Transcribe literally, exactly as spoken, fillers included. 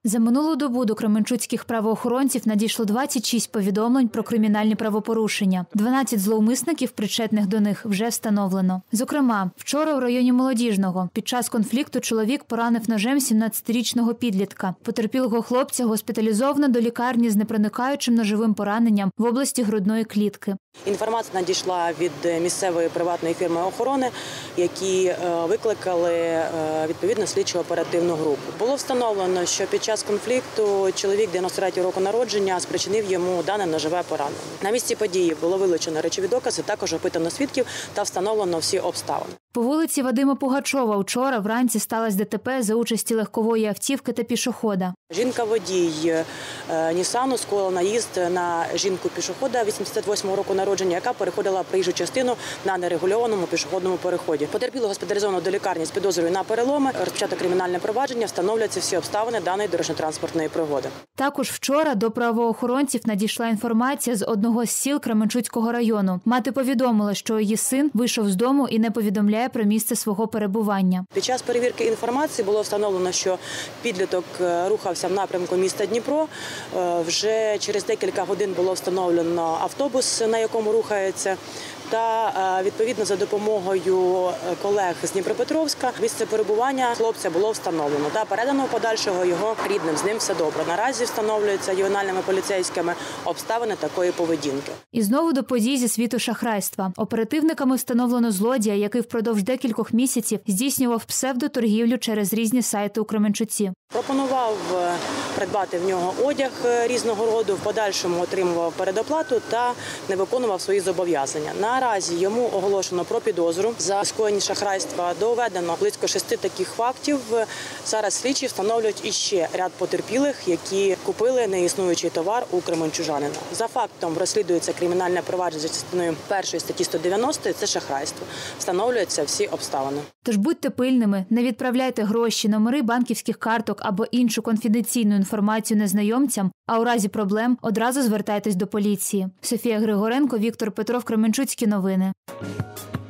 За минулу добу до кременчуцьких правоохоронців надійшло двадцять шість повідомлень про кримінальні правопорушення. дванадцять зловмисників, причетних до них, вже встановлено. Зокрема, вчора у районі Молодіжного під час конфлікту чоловік поранив ножем сімнадцятирічного підлітка. Потерпілого хлопця госпіталізовано до лікарні з непроникаючим ножовим пораненням в області грудної клітки. Інформація надійшла від місцевої приватної фірми охорони, які викликали відповідно слідчо-оперативну групу. Було встановлено, що під час конфлікту чоловік дев'яносто третього року народження спричинив йому дане ножове поранення. На місці події було вилучено речові докази, також опитано свідків та встановлено всі обставини. По вулиці Вадима Пугачова вчора вранці сталося ДТП за участі легкової автівки та пішохода. Жінка-водій Нісану скоїла наїзд на жінку-пішохода вісімдесят восьмого року народження, яка переходила проїжджу частину на нерегульованому пішохідному переході. Потерпілого госпіталізовано до лікарні з підозрою на переломи. Розпочато кримінальне провадження, встановлюються всі обставини даної дорожньо-транспортної пригоди. Також вчора до правоохоронців надійшла інформація з одного з сіл Кременчуцького району. Мати повідомила, що її син вийшов з дому і не повідомляє про місце свого перебування. Під час перевірки інформації було встановлено, що підліток рухався в напрямку міста Дніпро. Вже через декілька годин було встановлено автобус, на якому рухається. Та, відповідно, за допомогою колег з Дніпропетровська місце перебування хлопця було встановлено та передано подальшого його рідним. З ним все добре. Наразі встановлюються ювенальними поліцейськими обставини такої поведінки. І знову до подій зі світу шахрайства. Оперативниками встановлено злодія, який впродовж декількох місяців здійснював псевдоторгівлю через різні сайти у Кременчуці. Пропонував придбати в нього одяг різного роду, в подальшому отримував передоплату та не виконував свої зобов'язання. Наразі йому оголошено про підозру за скоєння шахрайства. Доведено близько шести таких фактів. Зараз слідчі встановлюють іще ряд потерпілих, які купили неіснуючий товар у кременчужанина. За фактом розслідується кримінальне провадження за частиною першої статті сто дев'яносто – це шахрайство. Встановлюються всі обставини. Тож будьте пильними, не відправляйте гроші, номери банківських карток або іншу конфіденційну інформацію незнайомцям, а у разі проблем одразу звертайтесь до поліції. Софія Григоренко, Віктор Петров, Кременчуцькі новини.